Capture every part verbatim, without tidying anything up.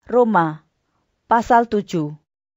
Roma, pasal tujuh.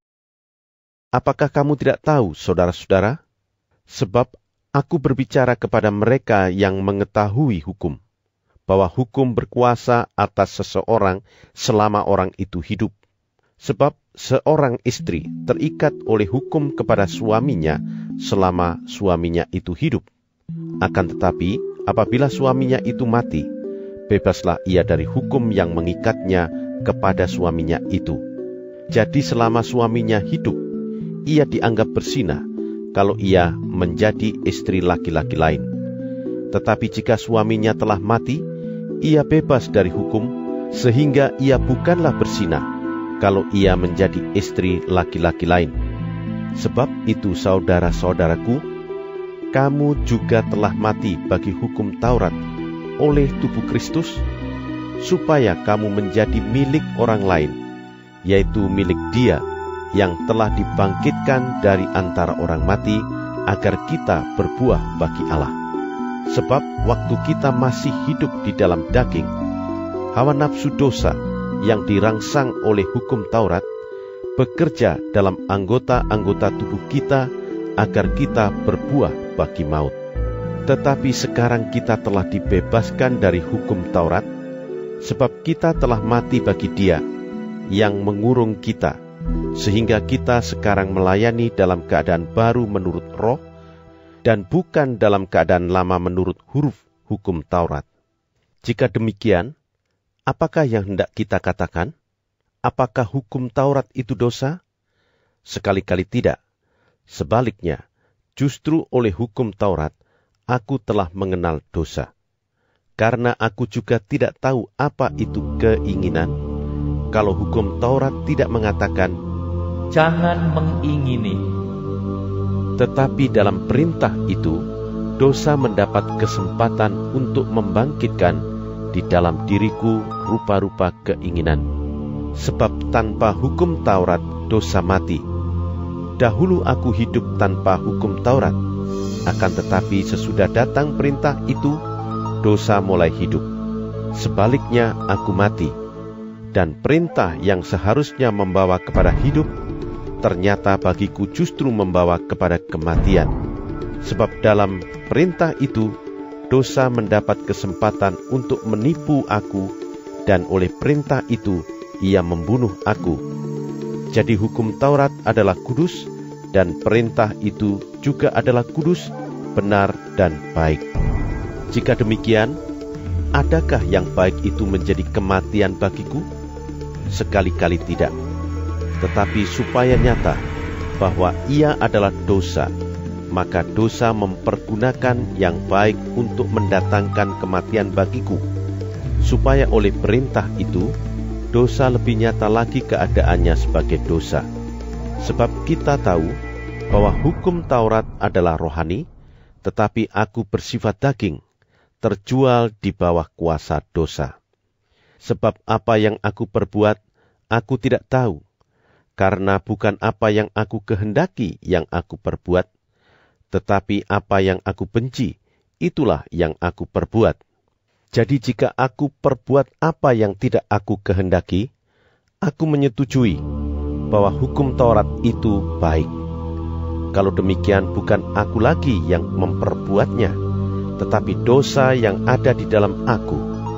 Apakah kamu tidak tahu, saudara-saudara? Sebab aku berbicara kepada mereka yang mengetahui hukum, bahwa hukum berkuasa atas seseorang selama orang itu hidup. Sebab seorang istri terikat oleh hukum kepada suaminya selama suaminya itu hidup. Akan tetapi, apabila suaminya itu mati, bebaslah ia dari hukum yang mengikatnya kepada suaminya itu. Jadi selama suaminya hidup, ia dianggap berzinah kalau ia menjadi istri laki-laki lain. Tetapi jika suaminya telah mati, ia bebas dari hukum, sehingga ia bukanlah berzinah kalau ia menjadi istri laki-laki lain. Sebab itu, saudara-saudaraku, kamu juga telah mati bagi hukum Taurat oleh tubuh Kristus, supaya kamu menjadi milik orang lain, yaitu milik Dia yang telah dibangkitkan dari antara orang mati, agar kita berbuah bagi Allah. Sebab waktu kita masih hidup di dalam daging, hawa nafsu dosa yang dirangsang oleh hukum Taurat bekerja dalam anggota-anggota tubuh kita agar kita berbuah bagi maut. Tetapi sekarang kita telah dibebaskan dari hukum Taurat, sebab kita telah mati bagi Dia yang mengurung kita, sehingga kita sekarang melayani dalam keadaan baru menurut roh, dan bukan dalam keadaan lama menurut huruf hukum Taurat. Jika demikian, apakah yang hendak kita katakan? Apakah hukum Taurat itu dosa? Sekali-kali tidak. Sebaliknya, justru oleh hukum Taurat, aku telah mengenal dosa. Karena aku juga tidak tahu apa itu keinginan, kalau hukum Taurat tidak mengatakan, jangan mengingini. Tetapi dalam perintah itu, dosa mendapat kesempatan untuk membangkitkan di dalam diriku rupa-rupa keinginan. Sebab tanpa hukum Taurat, dosa mati. Dahulu aku hidup tanpa hukum Taurat, akan tetapi sesudah datang perintah itu, dosa mulai hidup. Sebaliknya aku mati, dan perintah yang seharusnya membawa kepada hidup, ternyata bagiku justru membawa kepada kematian. Sebab dalam perintah itu, dosa mendapat kesempatan untuk menipu aku, dan oleh perintah itu, ia membunuh aku. Jadi hukum Taurat adalah kudus, dan perintah itu juga adalah kudus, benar, dan baik. Jika demikian, adakah yang baik itu menjadi kematian bagiku? Sekali-kali tidak. Tetapi supaya nyata bahwa ia adalah dosa, maka dosa mempergunakan yang baik untuk mendatangkan kematian bagiku, supaya oleh perintah itu, dosa lebih nyata lagi keadaannya sebagai dosa. Sebab kita tahu bahwa hukum Taurat adalah rohani, tetapi aku bersifat daging, terjual di bawah kuasa dosa. Sebab apa yang aku perbuat, aku tidak tahu, karena bukan apa yang aku kehendaki yang aku perbuat, tetapi apa yang aku benci, itulah yang aku perbuat. Jadi jika aku perbuat apa yang tidak aku kehendaki, aku menyetujui bahwa hukum Taurat itu baik. Kalau demikian, bukan aku lagi yang memperbuatnya, tetapi dosa yang ada di dalam aku.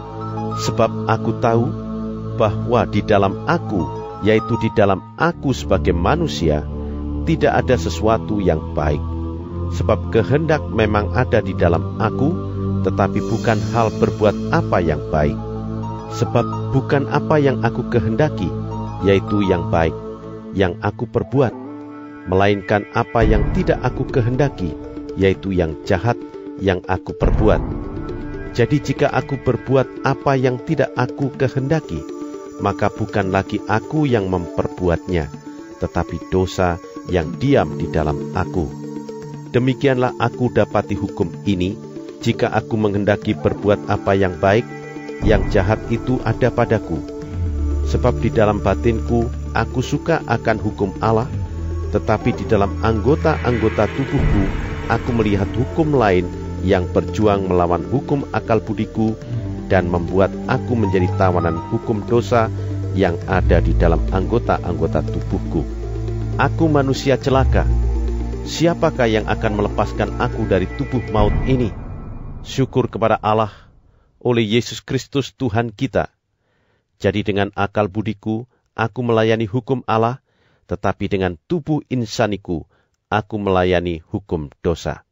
Sebab aku tahu bahwa di dalam aku, yaitu di dalam aku sebagai manusia, tidak ada sesuatu yang baik. Sebab kehendak memang ada di dalam aku, tetapi bukan hal berbuat apa yang baik. Sebab bukan apa yang aku kehendaki, yaitu yang baik, yang aku perbuat, melainkan apa yang tidak aku kehendaki, yaitu yang jahat, yang aku perbuat. Jadi jika aku berbuat apa yang tidak aku kehendaki, maka bukan lagi aku yang memperbuatnya, tetapi dosa yang diam di dalam aku. Demikianlah aku dapati hukum ini, jika aku menghendaki berbuat apa yang baik, yang jahat itu ada padaku. Sebab di dalam batinku, aku suka akan hukum Allah, tetapi di dalam anggota-anggota tubuhku, aku melihat hukum lain yang berjuang melawan hukum akal budiku, dan membuat aku menjadi tawanan hukum dosa yang ada di dalam anggota-anggota tubuhku. Aku manusia celaka. Siapakah yang akan melepaskan aku dari tubuh maut ini? Syukur kepada Allah oleh Yesus Kristus Tuhan kita. Jadi dengan akal budiku, aku melayani hukum Allah, tetapi dengan tubuh insaniku, aku melayani hukum dosa.